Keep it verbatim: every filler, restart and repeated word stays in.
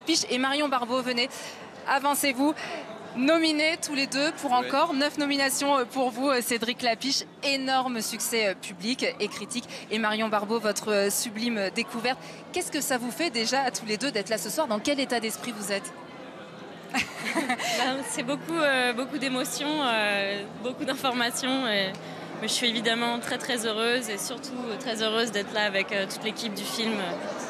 Lapiche et Marion Barbeau. Venez, avancez-vous. Nominés tous les deux pour encore neuf ouais. nominations pour vous, Cédric Lapiche. Énorme succès public et critique. Et Marion Barbeau, votre sublime découverte. Qu'est-ce que ça vous fait déjà à tous les deux d'être là ce soir? Dans quel état d'esprit vous êtes? Ben, c'est beaucoup, euh, beaucoup d'émotions, euh, beaucoup d'informations. Et... Mais je suis évidemment très très heureuse et surtout très heureuse d'être là avec euh, toute l'équipe du film.